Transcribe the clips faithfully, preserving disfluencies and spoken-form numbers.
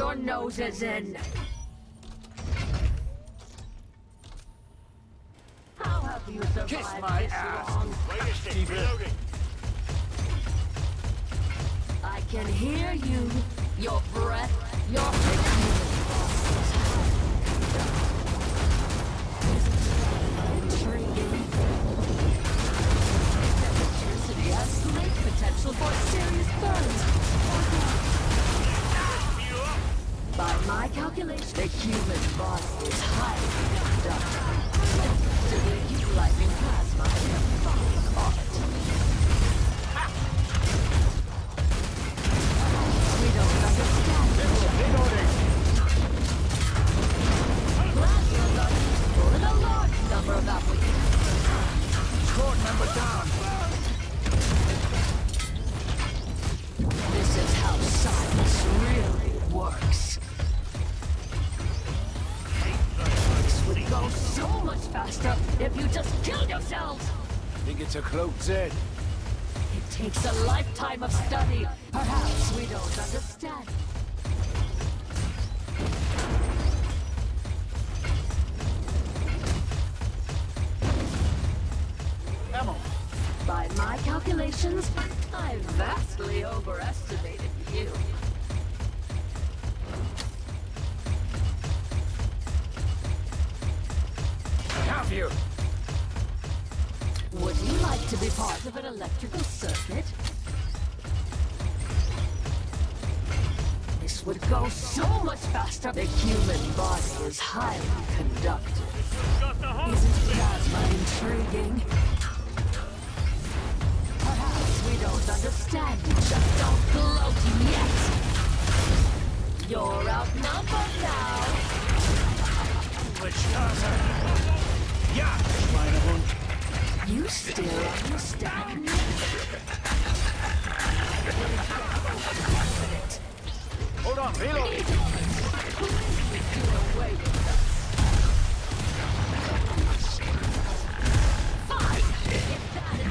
your noses in. How have you survived Kiss my this ass. long? Keep it. I can hear you. Your breath, your human intriguing. Electricity has great potential for serious burns. By my calculation, the human body is highly conductive, effectively utilizing plasma in a fine art. We don't understand each other. Plasma are useful in a large number of applications. Squad member down. This is how science really works. This would go so much faster if you just killed yourselves! Think it's a cloaked Zed? It takes a lifetime of study. Perhaps we don't understand. Ammo. By my calculations, I vastly overestimated you. Have you? Would you like to be part of an electrical circuit? This would go so much faster. The human body is highly conductive. Isn't plasma intriguing? Perhaps we don't understand each other. Don't gloat yet. You're outnumbered now. Ja, Schweinehund. You still understand me? Hold on, reloading. Please do away with us. Fine! If that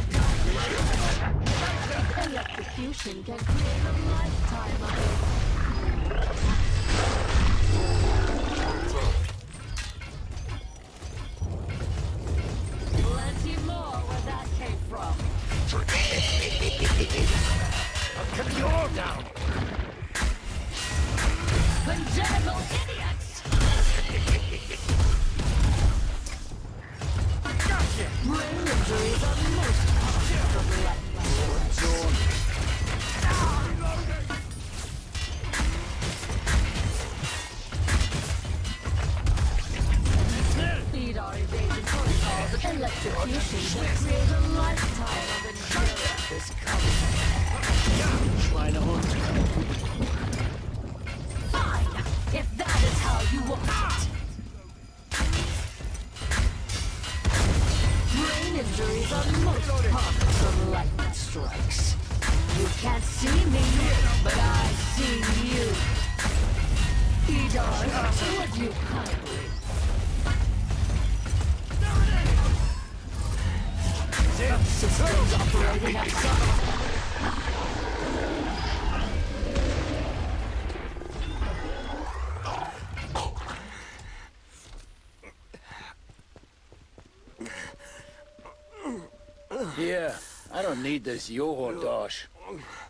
is done, electrocution can create a lifetime of it. Plenty more where that came from. I'll cut you all down. Congenital idiots! Gotcha. Brain injuries are most common from life. Zone. Speed our evasion protocols. Electrocution will create a lifetime of endurance. This comes. Schweinehund. Fine, if that is how you want it. Brain injuries are most common from lightning strikes. You can't see me, but I see you. Edar, would you kindly? Systems operating outside. Yeah, I don't need this Yoho Dosh.